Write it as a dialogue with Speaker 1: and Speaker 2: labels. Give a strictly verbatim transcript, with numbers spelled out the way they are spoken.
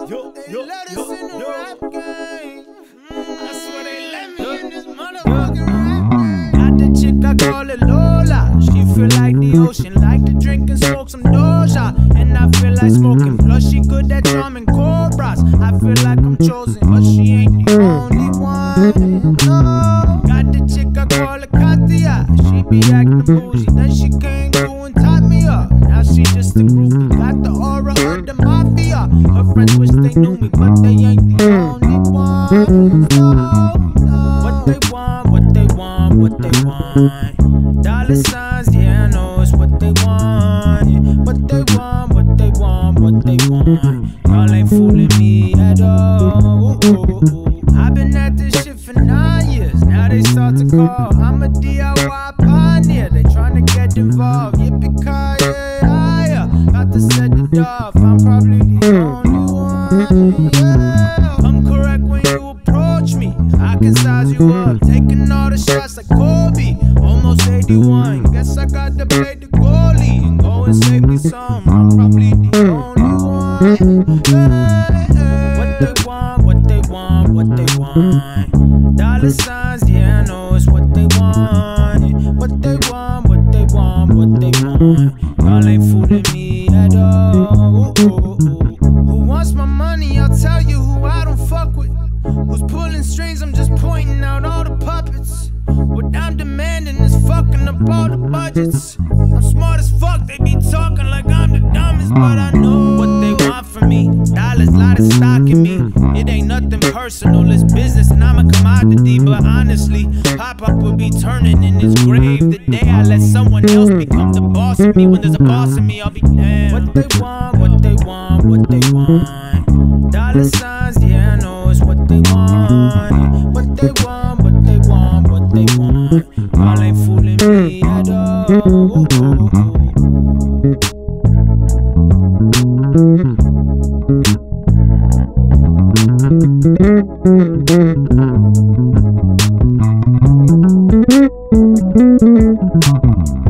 Speaker 1: yo,
Speaker 2: They
Speaker 1: yo,
Speaker 2: let us
Speaker 1: yo,
Speaker 2: in the
Speaker 1: yo.
Speaker 2: rap game.
Speaker 1: I swear they let me
Speaker 2: Yo,
Speaker 1: in this
Speaker 2: yo.
Speaker 1: motherfucking rap game.
Speaker 2: Got the chick, I call it Lola. She feel like the ocean, like to drink and smoke some Doja. And I feel like smoking, plus she good at charming cobras. I feel like I'm chosen, but she ain't the only one. No. Got the chick, I call her Katia. She be acting bougie, then she came through and tied me up. Now she just a groupie, got the aura of the mafia. Her friends wish they knew me, but they ain't the only ones. No, no. What they want, what they want, what they want. Dollar signs, yeah, I know it's what they want. Yeah. What they want, what they want, what they want. Y'all ain't fooling me at all. Ooh, ooh, ooh. I've been at this shit for nine years. Now they start to call. I'm a D I Y pioneer. They tryna get involved. Yippee-ki-yay, yeah. Got to set it off. I'm probably the only one. Yeah. I'm correct when you approach me. I can size you up. Taking all the shots like Kobe. Almost eighty-one. Guess I got to play the goalie and go and save me some. I'm probably the only one. Yeah, yeah. What they want, what they want, what they want. Dollar signs, yeah, I know it's what they want. Yeah. What they want, what they want, what they want. Y'all ain't fooling me at all. Ooh, ooh, ooh. Who wants my money? I'll tell you who I don't fuck with. Who's pulling strings? I'm just pointing out all the puppets. What I'm demanding is fucking up all the budgets. I'm smart as fuck, they be talking like I'm the dumbest, but I know what they want from me. Dollars, lot of stock in me. It ain't nothing personal, it's business, and I'm a commodity. But honestly, Pop-Up will be turning in his grave the day I let someone else become the boss of me. When there's a boss in me, I'll be damned. What they want, what they want, what they want. Dollar signs, yeah, I know it's what they want. What they want, what they want, what they want. Y'all ain't fooling me at all. Ooh, ooh, ooh.
Speaker 3: Thank you.